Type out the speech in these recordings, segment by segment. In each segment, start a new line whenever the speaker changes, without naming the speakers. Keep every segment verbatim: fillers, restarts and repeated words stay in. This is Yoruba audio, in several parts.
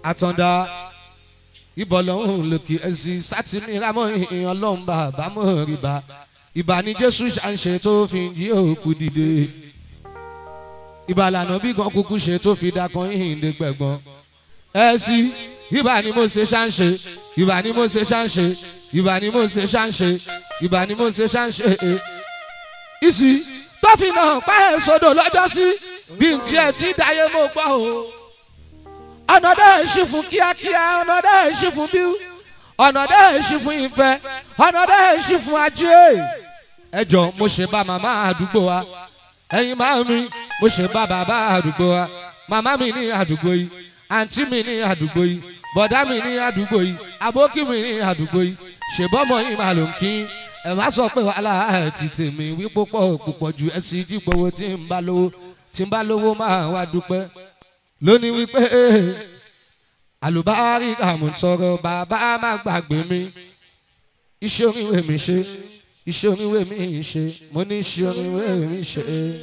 àtàndá ìbọn lọ́hùn lòkè ẹ̀sìn sátìmí rámọ́ ìyàn lọ́hùn bàbá mọ́ rìbá ìbà ni Jésù ṣàǹṣe tó fi jí òkú dìde ìbà lànà bí gan kúkú ṣe tó fi dákan ìhìndé gbẹ̀gbọ́n ẹ̀sìn ìbà ni mo ṣe ṣàǹṣe ìbà ni mo ṣe ṣàǹṣe ìbà ni mo ṣe ṣàǹṣe ìbà ni mo ṣe ṣàǹṣe ìsì tó fi náà pa ẹ̀ sódò lọ́jọ́ sí bí n tiẹ̀ ti dáyé mo gbọ́ o ọ̀nà dẹ́ ṣì fún kíákíá ọ̀nà dẹ́ ṣì fún bíú ọ̀nà dẹ́ ṣì fún ìfẹ́ ọ̀nà dẹ́ ṣì fún ajé ẹjọ́ mo ṣe bá màmá àdúgbò wa ẹ̀yin máa mi mo ṣe bá bàbá àdúgbò wa màmá mi ní àdúgbò yìí àǹtí mi ní àdúgbò yìí bọ̀dá mi ní àdúgbò yìí àbókí mi ní àdúgbò yìí ṣèbọ́mọ yìí máa ló ń kí ẹ má sọ pé wàhálà ti tèmi wí púpọ̀ púpọ̀ ju ẹ sì jí gbowó tí ń bá lówó tí ń bá lówó máa wá dúpẹ́ lónìí wípé àlùbárí àmùtọrọ bàbá má gbàgbé mi iṣẹ́ oríwé mi ṣe iṣẹ́ oríwé mi ṣe mo ní iṣẹ́ oríwé mi ṣe.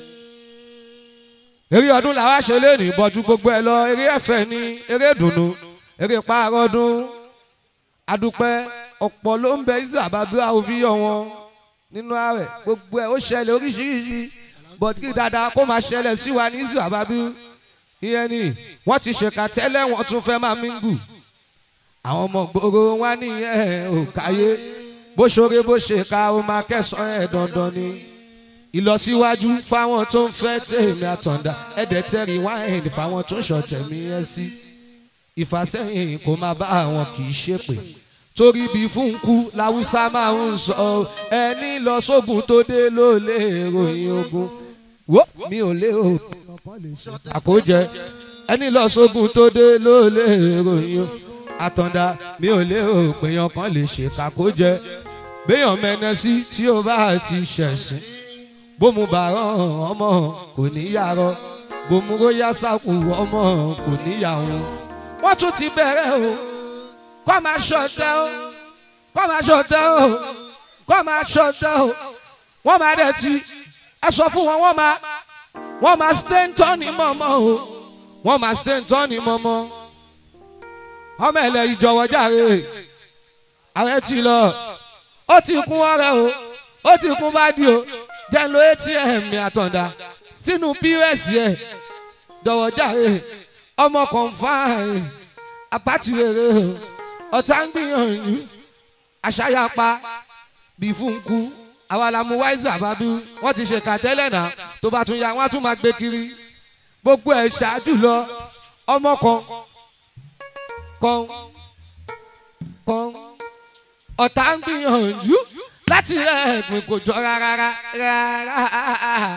eré ọdún làwa ṣe léèní bọ́jú gbogbo ẹ lọ eré ẹ̀fẹ̀ ní eré ìdùnnú eré pààrọ̀ ọdún adúpẹ́ ọ̀pọ̀ ló ń bẹ ìsàbàbí àwòfíyọ̀ wọn nínú ààrẹ gbogbo ẹ̀ ó ṣẹlẹ̀ oríṣiríṣi bọ̀dí kí dáadáa kó máa ṣẹlẹ̀ sí wa ní ìsàbàbí ìyẹn ni wọ́n ti ṣèkà tẹ́lẹ̀ wọ́n tún fẹ́ máa míngù àwọn ọmọ gbòòrò wa nìyẹn ò káyé bó ṣoore bó ṣe ká ó máa kẹsàn-án ẹ̀ dandan ni ìlọsíwájú fáwọn tó ń fẹ́ tèmi àtàndá ẹ̀dẹ̀ tẹ̀rí wáìnì fáwọn tó ń ṣọ̀tẹ̀mí ẹ̀ sí ìfàsẹ́yìn kó máa bá àwọn kì í ṣépè torí bí fúnkú làwùsá máa ń sọ ẹni lọ sógun tó dé ló lè ròyìn ogun wo mi ò lé o àkójẹ ẹni lọ sógun tó dé ló lè ròyìn àtàndá mi ò lé o péyàn kan lè ṣe kàkójẹ béèyàn mẹ́nà sí tí ó bá ti ṣẹ̀sìn bómú bàárọ̀ ọmọ kò ní yàrá bómú róyá sákù ọmọ kò ní yàrá wọ́n tún ti bẹ̀rẹ̀ o kọ́ máa ṣọ̀tẹ̀ o kọ́ máa ṣọ̀tẹ̀ o kọ́ máa ṣọ̀tẹ̀ o wọ́n máa dẹ̀ ti ẹ sọ fún wọn wọ́n máa wọ́n máa stay ń tọ́ ní mọ́mọ́ o wọ́n máa stay ń tọ́ ní mọ́mọ́ ọmọ ẹ̀lẹ́ ìjọ̀wọ́ jàre ààrẹ ti lọ ó ti kún ọ̀rẹ́ o ó ti kún bádìí o jẹ́ lo A T M mi àtàndá sínú P O S ẹ̀ jọ̀wọ́ jàre ọmọ kọ̀ǹfààní apáti rere ọ̀tá ń gbìyànjú àṣàyàpá bí fúnkú àwa la mú wáìsì àbábí wọ́n ti ṣe kàtẹ́lẹ̀ náà tó bá tún ya wọ́n á tún máa gbé kiri gbogbo ẹ̀ ṣáájú lọ ọmọ kan kan kan ọ̀tá ń gbìyànjú láti rẹ̀ ẹ̀gbìn kò jọ rárá rárá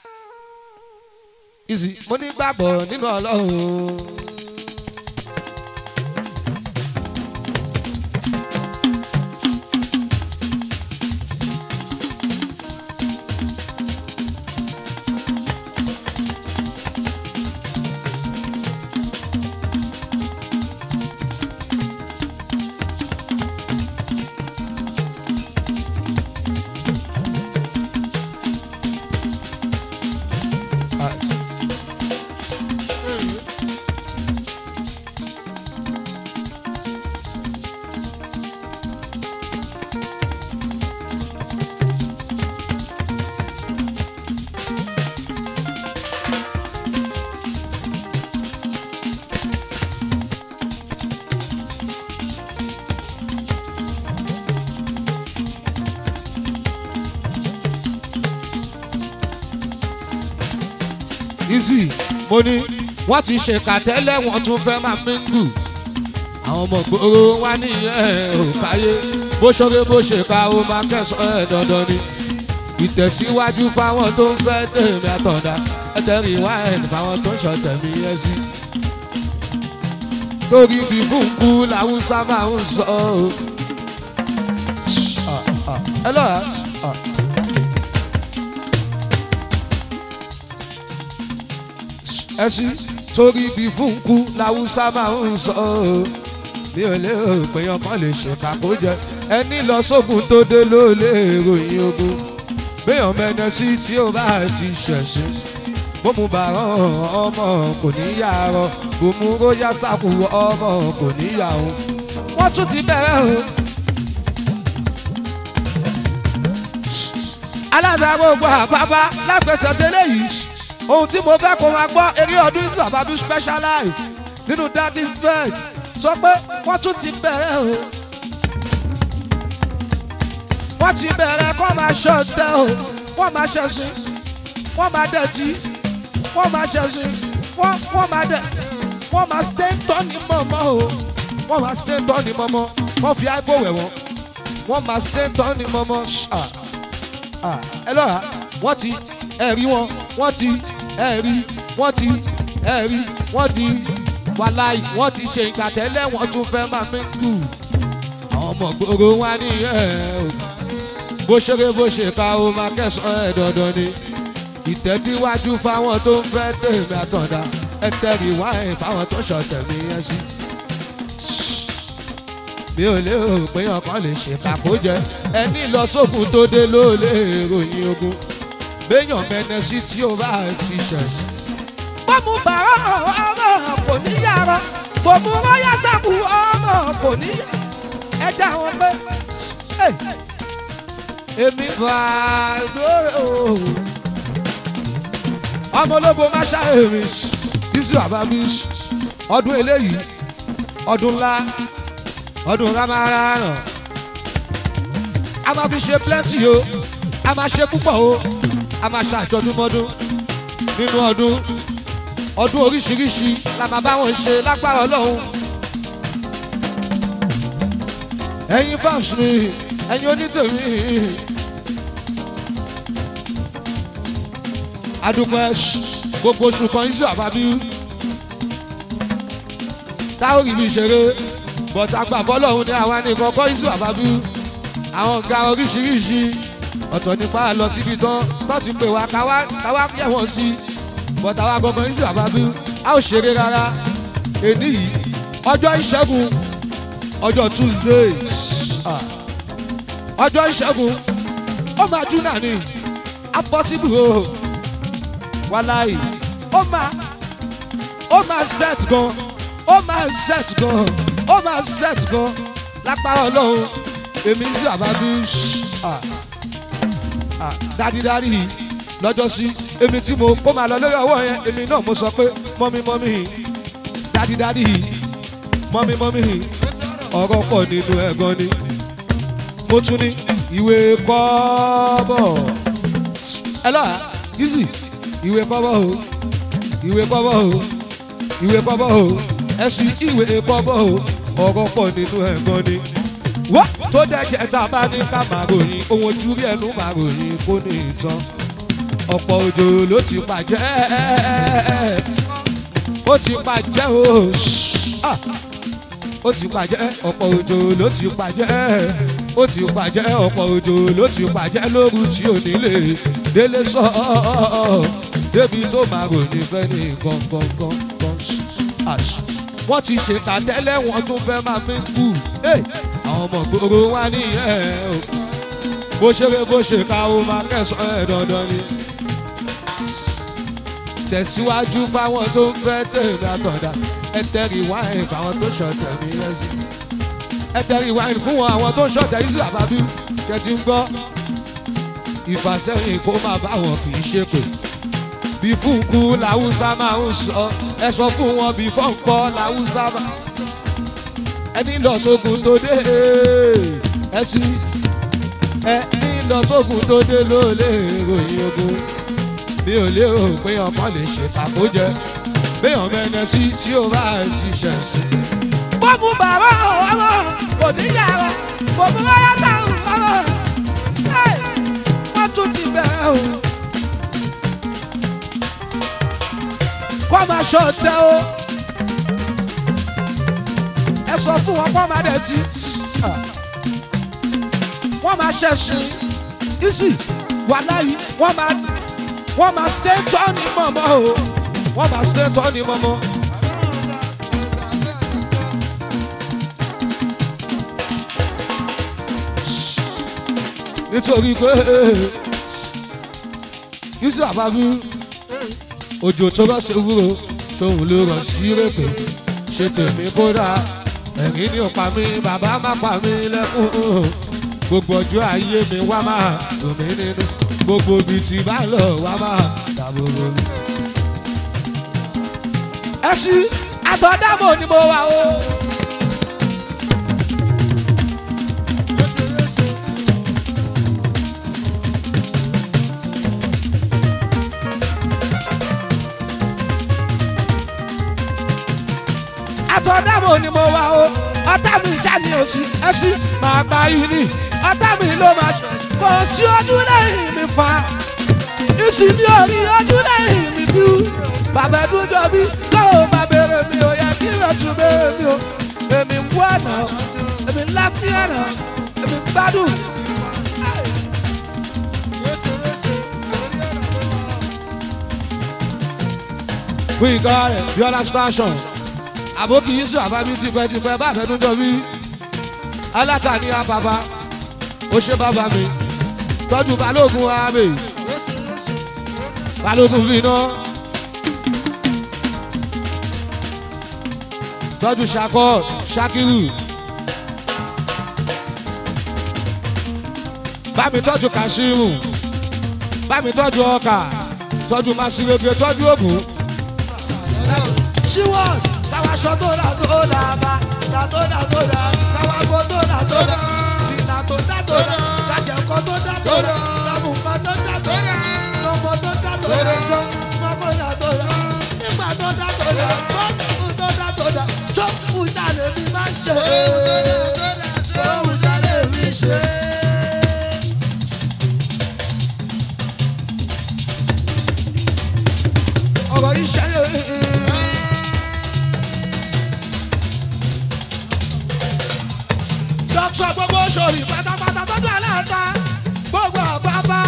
ìsì mo ní gbàgbọ́ nínú Ọlọ́run. easy mo ní wọ́n ti ṣèkà tẹ́lẹ̀ wọ́n tún fẹ́ máa míngù àwọn ọmọ gbòòrò wa nìyẹn ò káyé bó ṣoore bó ṣe ká ó máa kẹsàn-án ẹ̀ dandan ni ìtẹ̀síwájú fáwọn tó ń fẹ́ tèmi àtàndá ẹ̀tẹ̀rì wáìnì fáwọn tó ń ṣọ̀tẹ̀mí ẹ̀ sí torí bí fúnkú làwùsá máa ń sọ ẹ lọ́ra. ẹsí torí bí fúnkú làwùsá máa ń sọ mi ò lè péyàn kan lè ṣèkà kó jẹ ẹni lọ sógun tó dé ló lè ròyìn ogun béèyàn mẹ́nà sí tí ó bá ti ṣẹ̀sìn bó mu bàrán ọmọ kò ní yà rọ bó mu róyà sáfù ọmọ kò ní yà o. wọ́n tún ti bẹ̀rẹ̀ o. alága gbogbo àbábá lágbèsè tẹ́lẹ̀ yìí ohun tí mo fẹ́ kó máa gbọ́ eré ọdún ìsìn àbábí special life nínú dati veg sọ pé wọ́n tún ti bẹ̀rẹ̀ o. wọ́n ti bẹ̀rẹ̀ kó máa ṣọ̀tẹ̀ o wọ́n máa ṣẹ̀sìn wọ́n máa dẹ̀tí wọ́n máa ṣẹ̀sìn wọ́n wọ́n máa dẹ̀ wọ́n máa stay tọ́ ní mọ́mọ́ o wọ́n máa stay tọ́ ní mọ́mọ́ wọ́n fi àìbò wẹ̀ wọ́n wọ́n máa stay tọ́ ní mọ́mọ́ ẹ lọ́ra wọ́n ti ẹ̀rí wọn wọ́n ti ẹ̀rí wọ́n ti ẹ̀rí wọ́n ti wàláì wọ́n ti ṣe ìgbà tẹ́lẹ̀ wọ́n tún fẹ́ máa mí kú àwọn ọmọ gbogbo wa ní ẹ̀ o bó ṣeré bó ṣe ká o máa kẹsàn-án ẹ̀ dandan ni ìtẹ́tíwájú fáwọn tó ń fẹ́ tèmi àtọ̀dá ẹ tẹ̀rí wáìn fáwọn tó ṣọ̀tẹ̀ mí yẹn sí. mi ò lérò pé ọkàn lè ṣe kàkójẹ ẹni lọ sókun tó dé ló lè ròyìn ogun béèyàn mẹ́nẹ sí tí ó bá ti ṣẹ̀ sí. bọ́mú bàrọ̀ ọmọ kò ní yàrá bọ́mú rọ́yà sáfù ọmọ kò ní ẹja wọn pé èmi bá lóore o. ọmọ ológun máa ṣàhèrè bísí àbábí ọdún eléyìí ọdún ńlá ọdún rámáránà a máa fi ṣe plenty o a máa ṣe púpọ̀ o a máa ṣàjọdúnmọ́dún nínú ọdún ọdún oríṣiríṣi la máa bá wọn ṣe lágbára Ọlọ́run. ẹ̀yin fans mi ẹ̀yin onítèmi adúpẹ́ gbogbo oṣù kan iṣu àbábí táwọn òrìlú ìṣeré bọ̀tà àgbàfọ́ lọ́hùn ní àwa ní kọ́kọ́ iṣu àbábí àwọn ọ̀gá oríṣiríṣi ọ̀tọ̀ nípa lọ síbi tán tó ti pè wá káwá káwá yẹ̀ wọ́n sí bọ̀tà wa gbọ̀ngàn iṣu àbábí a ò ṣeré rárá èní yìí ọjọ́ ìṣẹ́gun ọjọ́ Tuesday ọjọ́ ìṣẹ́gun ó máa jú náà ní apọ́síbù o wàláì ó máa ó máa set gan ó máa set gan ó máa set gan lápára Ọlọ́run èmi sí àbábí dádídádí lọ́jọ́ sí èmi tí mo kó máa lọ lórí ọwọ́ yẹn èmi náà mo sọ pé mọ́mí mọ́mí dádídádí mọ́mí mọ́mí ọ̀rọ̀ pọ̀ nínú ẹ̀gan ni mo tún ní ìwé kọ́bọ̀ ẹ lọ́ra easy ìwé kọ́bọ̀ o ìwé kọ́bọ̀ o ìwé kọ́bọ̀ o ẹ̀sùn ìwé kọ́bọ̀ o ọ̀rọ̀ pọ̀ nínú ẹ̀gan ni wọ́n tó dẹ́jẹ́ tá a bá ní ká máa ròyìn ohun ojú rí ẹnu máa ròyìn kó ní ìtàn ọ̀pọ̀ òjò ló ti bàjẹ́ ó ti bàjẹ́ o ó ti bàjẹ́ ọ̀pọ̀ òjò ló ti bàjẹ́ ó ti bàjẹ́ ọ̀pọ̀ òjò ló ti bàjẹ́ lóru tí ò nílé délé sọ débi tó máa ròyìn fẹ́ ní gangan wọ́n ti ṣèkà tẹ́lẹ̀ wọ́n tún fẹ́ máa fi kú àwọn ọmọ gbogbo wa nìyẹn o bó ṣeré bó ṣe ká o máa kẹsàn-án ẹ̀ dandan ni tẹ̀síwájú fáwọn tó ń fẹ́ tèmi àtọ̀dá ẹ tẹ́rì wáìn fáwọn tó ṣọ̀tẹ̀ mí yẹn sí ẹ tẹ́rì wáìn fún wọn àwọn tó ń ṣọ̀tẹ̀ yìí sí àbábí kẹtí ń gbọ́ ìfàsẹ́yìn kó máa bá wọn kì í ṣe pé bí fúnkú làwùsá máa ń sọ ẹ sọ fún wọn bí fọ́nkọ́ làwùsá máa ẹni lọ sógun tó dé ẹ sí ẹni lọ sógun tó dé ló lè ròyìn ogun mi ò lérò pé ọmọ lè ṣe kàkójẹ béèyàn mẹ́nẹ sí tí ó bá ti ṣẹ̀ sí. bọ́mú bàbá ọmọ kò ní yàrá bọ́mú wáyà sáwọn ọmọ wọ́n tún ti bẹ̀rẹ̀ o. kọ́ máa ṣọ̀tẹ̀ o ẹ sọ fún wọn kọ́ máa dẹ̀ tí wọ́n máa ṣẹ̀sìn isi wàláyé wọ́n máa wọ́n máa stay tọ́ ní mọ́mọ́ o wọ́n máa stay tọ́ ní mọ́mọ́. nítorí pé isi àbábí òjò tó rọ̀ sí wúro tóun ló rọ̀ sí rèpè ṣe tèmi kódà ẹ̀rín ní òpá mi bàbá má pa mí lẹ́kùn gbogbo ọjọ́ ayé mi wá máa dùn mí nínú gbogbo ibi tí bá lọ wá máa dàbòrò mi. ẹ ṣí àtọ̀dámọ̀ ni mo wà o. àtọ̀dámọ̀ ni mo wà o ọ̀tá mi ṣàní òsì ẹ̀sì máa gba yìí ni ọ̀tá mi ló máa ṣe kò sí ojú lẹ́yìn mi fa ìsì ní orí ojú lẹ́yìn mi bí bàbá dúdú bí lọ́wọ́ máa bèrè mi ò yẹ kí lọ́ọ́ tún bèrè mi o èmi ń wá náà èmi ń láfíà náà èmi ń gbádùn. We got it, the other station. Àbókì Yísù àbábí tipẹ́tipẹ́ bá àbẹ́dún dọ́bí alátàní àbàbà ó ṣe bàbá mi tọ́jú balógun ààbè balógun fínà tọ́jú ṣakọ́ ṣakiru bámi tọ́jú kàṣírù bámi tọ́jú ọkà tọ́jú masirege tọ́jú ògùn. Síwọ́n káwa sọ tó dà tó dà bá dà tó dà tó dà káwa gbó tó dà tó dà sínà tó dà tó dà kájẹ̀kọ́ tó dà tó dà kábùkọ́ tó dà tó dà lọ́mọ tó dà tó dà jọ mọ́kọ́ dà tó dà nígbà tó dà tó dà bọ́ọ̀lù tó dà tó dà tó fújà lè mi máa ṣe tó fújà lè mi ṣe. ọ̀rọ̀ yìí ṣẹlẹ̀. Dọ́kítọ̀ gbogbo sórí pátápátá tọ́jú aláàtá gbogbo àbábá.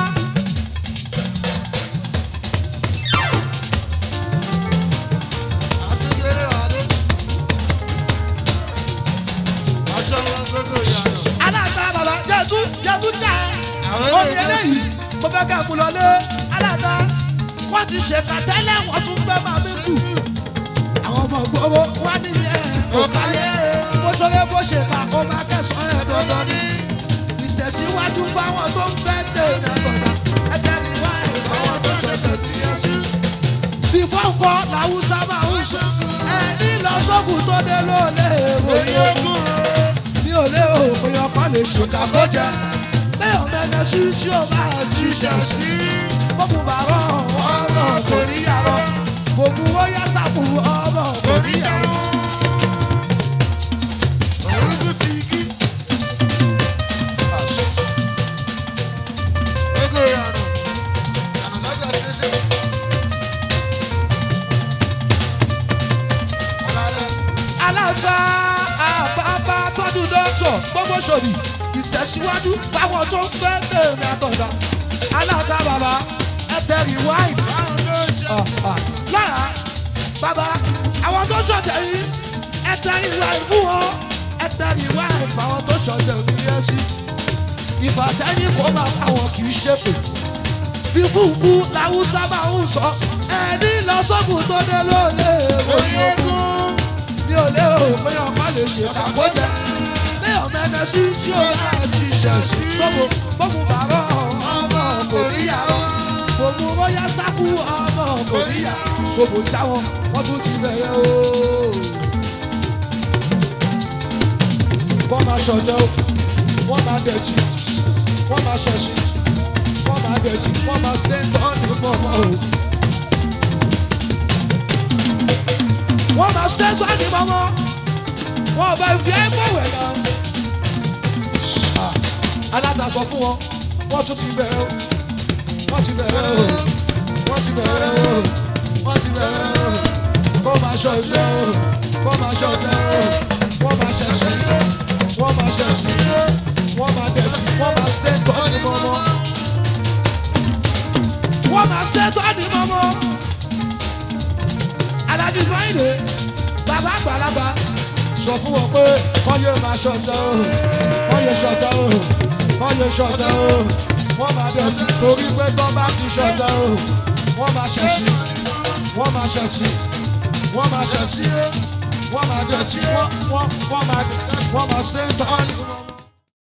Aláàtá bàbá jẹ́tú jẹ́tú jà omi eléyìí mo fẹ́ kẹ́ mú lọlé aláàtá wọ́n ti ṣèkà tẹ́lẹ̀ wọ́n tún fẹ́ máa mí kù. Àwọn ọmọ gbogbo wá nílẹ̀ òkàlẹ̀ bó ṣọlẹ̀ bó ṣe kà kó máa kẹsàn-án ẹ̀ dandan ní. Ìtẹ̀síwájú fáwọn tó ń fẹ́ dé ìdàgbọ̀dà ẹ̀jẹ̀ ní wá ẹ̀ fáwọn tó ṣẹ̀ṣẹ̀ sí ẹ̀sìn. Fífọ́ nǹkan làwùsá máa ń sọ ẹni lọ sókùn tó dé ló lè ròyìn ogún. Mi ò lé òpin ọkọ lè ṣèkà kó jẹ bẹ́ẹ̀ ọ̀mẹ́lẹ̀ sí tí ó bá jíṣẹ́ sí. Gbogbo bàrọ̀ ọmọ kò ní yàrá gbogbo ó yá sàkù ọmọ kò ní yàrá. Orúkú ti kí. Gbogbo ìyàrá àná lọ́jọ́ ṣẹṣẹ. Aláǹtá àbábá tọ́dún dọ́tọ̀ gbogbo ṣòdì ìtẹ̀síwájú fáwọn tó ń fẹ́ lèmi àtọ̀dá. Aláǹtá bàbá ẹ̀tẹ̀rì wáìnì. Lára bàbá àwọn tó ṣọ̀tẹ̀ yìí ẹ̀tẹ̀rì wáìnì fún wọn ẹ̀tẹ̀rì wáìnì fáwọn tó ṣọ̀tẹ̀ ní yẹ́sí. Ìfàsẹ́yìn kò máa báwọn kì í ṣépè. Bí fúnfú làwùsá máa ń sọ ẹni lọ sókùn tó dé ló lè ròyìn ogún. Mi ò lé òpin ọkọ lè ṣe àkójẹ bí ọ̀mẹ́nẹ sí tí ó bá jíṣẹ́ sí. Sọ́mu gbogbo bàrọ̀ ọmọ kò níyàwó gbogbo bóyá sáfù ọmọ kò níyàwó sọ́mu jáwọn wọ́n tún ti bẹ̀rẹ̀ o. Wọ́n máa ṣọ̀tẹ̀ o, wọ́n máa dẹ̀tí, wọ́n máa ṣọ̀ṣì, wọ́n máa dẹ̀tí, wọ́n máa stand on ní mọ́mọ́ o. Wọ́n máa stand on ní mọ́mọ́, wọ́n bá fi ẹ́ mọ̀wẹ̀ náà. Aláta sọ fún wọn, wọ́n tún ti bẹ̀rẹ̀ o, wọ́n ti bẹ̀rẹ̀ o, wọ́n ti bẹ̀rẹ̀ o, wọ́n ti bẹ̀rẹ̀ o. Kó máa ṣọ̀tẹ̀ o, kó máa ṣọ̀tẹ̀ o, wọ́n máa ṣẹ̀ṣẹ̀ o. Wọ́n máa ṣẹ̀sùn, wọ́n máa dẹ̀tí, wọ́n máa stand on ní mọ́mọ́. Wọ́n máa stand on ní mọ́mọ́. Alájú Fáyìndé, bàbá àgbàlagbà, sọ fún wọn pé wọ́n yóò máa ṣọ̀tẹ̀ o, wọ́n yóò ṣọ̀tẹ̀ o, wọ́n yóò ṣọ̀tẹ̀ o. Wọ́n máa dẹ̀tí torí pé tọ́ bá ti ṣọ̀tẹ̀ o, wọ́n máa ṣẹ̀sùn, wọ́n máa ṣẹ̀sìn wọ́n máa ṣẹ̀sìn wọ́n máa dẹ̀tí wọ́n máa wọ́n máa ṣe ń tọ́ ni.